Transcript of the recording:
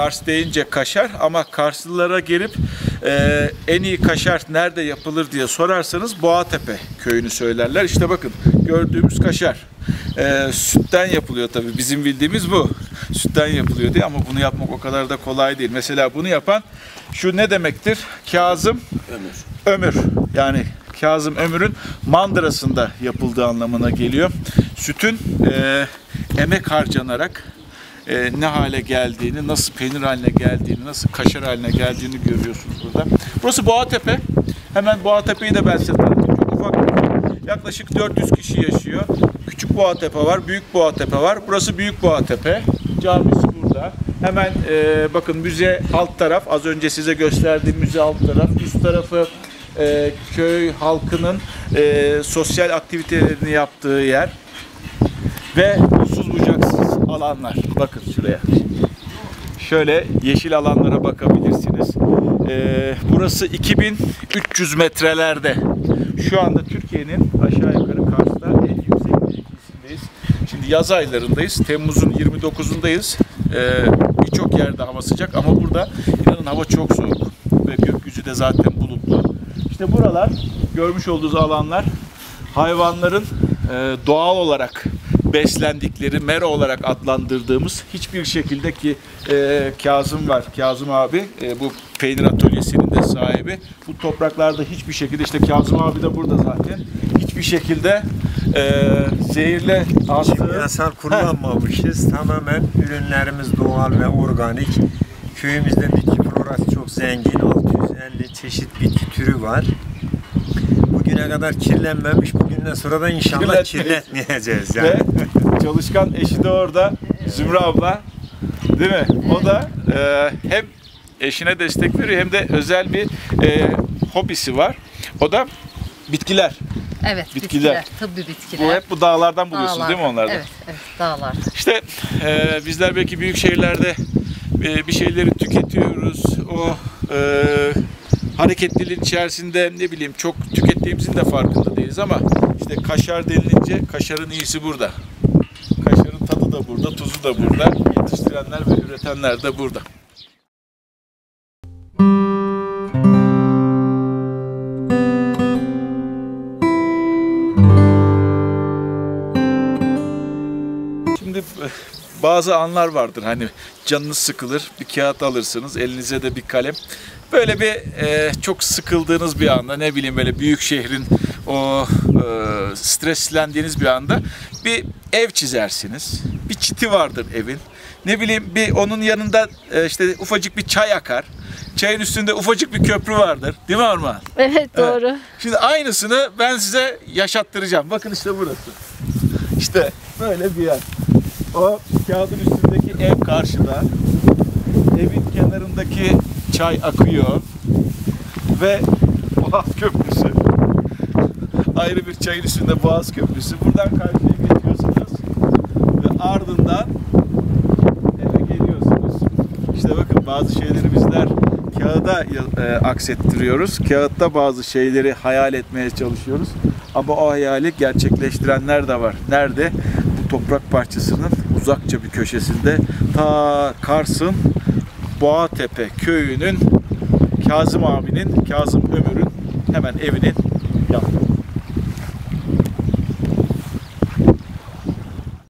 Kars deyince kaşar ama Karslılara gelip en iyi kaşar nerede yapılır diye sorarsanız Boğatepe köyünü söylerler. İşte bakın gördüğümüz kaşar. Sütten yapılıyor tabii. Bizim bildiğimiz bu. Sütten yapılıyor diye ama bunu yapmak o kadar da kolay değil. Mesela bunu yapan şu ne demektir? Kazım Ömür. Yani Kazım Ömür'ün mandırasında yapıldığı anlamına geliyor. Sütün emek harcanarak ne hale geldiğini, nasıl peynir haline geldiğini, nasıl kaşar haline geldiğini görüyorsunuz burada. Burası Boğatepe. Hemen Boğatepe'yi de ben size tanıtayım. Çok ufak bir köy. Yaklaşık 400 kişi yaşıyor. Küçük Boğatepe var, Büyük Boğatepe var. Burası Büyük Boğatepe. Camisi burada. Hemen bakın müze alt taraf. Az önce size gösterdiğim müze alt taraf. Üst tarafı köy halkının sosyal aktivitelerini yaptığı yer. Ve uçsuz bucaksız alanlar. Bakın şuraya. Şöyle yeşil alanlara bakabilirsiniz. Burası 2300 metrelerde. Şu anda Türkiye'nin aşağı yukarı Kars'ta en yüksek mevkisindeyiz. Şimdi yaz aylarındayız. Temmuz'un 29'undayız. Birçok yerde hava sıcak ama burada inanın hava çok soğuk. Ve gökyüzü de zaten bulutlu. İşte buralar, görmüş olduğunuz alanlar hayvanların doğal olarak beslendikleri, mera olarak adlandırdığımız hiçbir şekilde ki Kazım var, Kazım abi bu peynir atölyesinin de sahibi. Bu topraklarda hiçbir şekilde, işte Kazım abi de burada zaten, hiçbir şekilde zehirle kimyasal kullanmamışız. Tamamen ürünlerimiz doğal ve organik. Köyümüzde bitki florası çok zengin. 650 çeşit bitki türü var. Bugüne kadar kirlenmemiş. Bugünden sonra da inşallah kirletmeyeceğiz. Yani. Ve çalışkan eşi de orada. Zümra abla. Değil mi? O da hem eşine destek veriyor hem de özel bir hobisi var. O da bitkiler. Evet, bitkiler. Tabii bitkiler. Bu hep bu dağlardan buluyorsunuz değil mi onlardan? Evet, evet, dağlar. İşte bizler belki büyük şehirlerde bir şeyleri tüketiyoruz. O hareketliliğin içerisinde ne bileyim çok tükettiğimizin de farkında değiliz ama işte kaşar denilince kaşarın iyisi burada. Kaşarın tadı da burada, tuzu da burada. Yetiştirenler ve üretenler de burada. Şimdi bazı anlar vardır hani canınız sıkılır, bir kağıt alırsınız, elinize de bir kalem. Böyle bir çok sıkıldığınız bir anda, ne bileyim böyle büyük şehrin o streslendiğiniz bir anda bir ev çizersiniz. Bir çiti vardır evin. Ne bileyim bir onun yanında işte ufacık bir çay akar. Çayın üstünde ufacık bir köprü vardır. Değil mi Armağan? Evet, doğru. Evet. Şimdi aynısını ben size yaşattıracağım. Bakın işte burası. İşte böyle bir yer. O kağıdın üstündeki ev karşıda. Evin kenarındaki çay akıyor. Ve Boğaz Köprüsü. Ayrı bir çayın üstünde Boğaz Köprüsü. Buradan karşıya geçiyorsunuz. Ve ardından eve geliyorsunuz. İşte bakın bazı şeyleri bizler kağıda aksettiriyoruz. Kağıtta bazı şeyleri hayal etmeye çalışıyoruz. Ama o hayali gerçekleştirenler de var. Nerede? Bu toprak parçasının uzakça bir köşesinde. Ta Kars'ın Boğatepe köyünün Kazım abinin, Kazım Ömür'ün hemen evinin yanında.